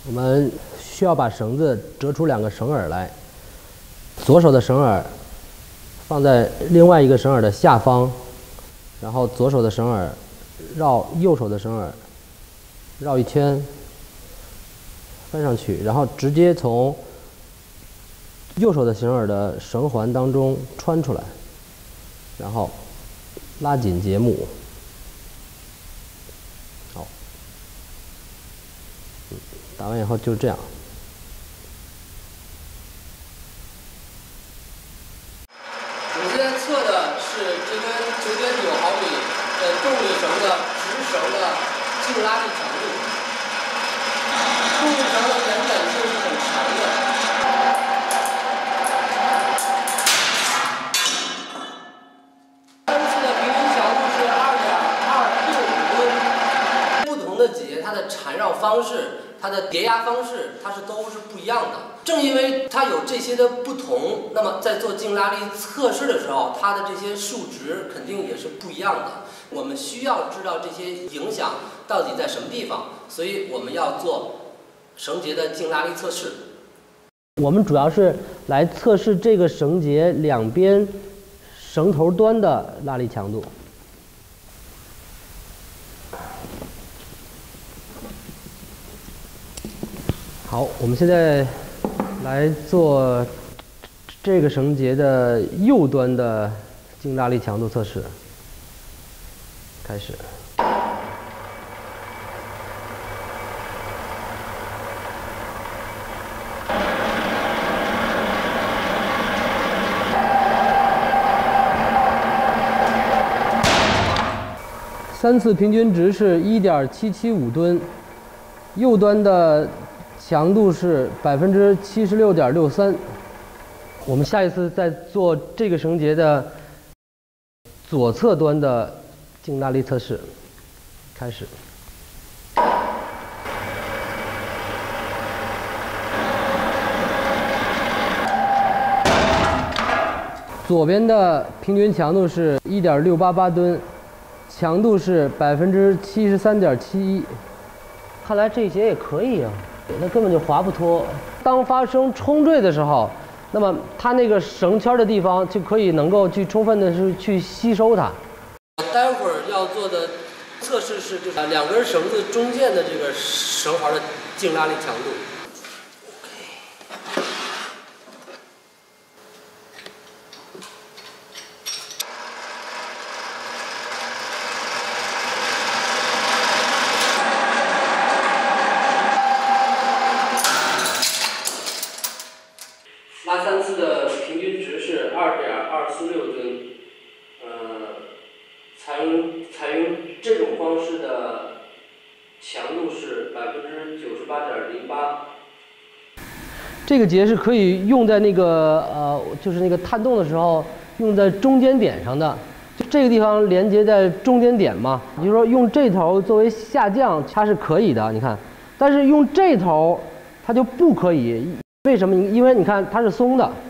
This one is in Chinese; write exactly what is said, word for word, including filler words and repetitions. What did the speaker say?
我们需要把绳子折出两个绳耳来，左手的绳耳放在另外一个绳耳的下方，然后左手的绳耳绕右手的绳耳绕一圈，翻上去，然后直接从右手的绳耳的绳环当中穿出来，然后拉紧节目。好，打完以后就是这样。 我们现在测的是这根九点九毫米的动力绳的直绳的净拉力强度。动力绳的延展性是很强的。三次的平均强度是二点二六吨。不同的节，它的缠绕方式、它的叠压方式，它是都是不一样的。正因为它有这些的不同，那么在做净拉力测试的时候，它的这些数值肯定也是不一样的。我们需要知道这些影响到底在什么地方，所以我们要做绳结的净拉力测试。 我们主要是来测试这个绳结两边绳头端的拉力强度。好，我们现在来做这个绳结的右端的净拉力强度测试。开始。三次平均值是 一点七七五吨，右端的强度是 百分之七十六点六三。我们下一次再做这个绳结的左侧端的净拉力测试。开始。左边的平均强度是 一点六八八吨，强度是 百分之七十三点七一。看来这节也可以啊，那根本就划不脱。当发生冲坠的时候，那么它那个绳圈的地方就可以能够去充分的是去吸收它。 待会儿要做的测试是，就是两根绳子中间的这个绳环的净拉力强度。拉三次的平均值是 二点二四六吨，呃，采用采用这种方式的强度是 百分之九十八点零八。 这个结是可以用在那个呃，就是那个探洞的时候用在中间点上的，就这个地方连接在中间点嘛。也就是说，用这头作为下降，它是可以的，你看，但是用这头它就不可以。为什么？因为你看它是松的，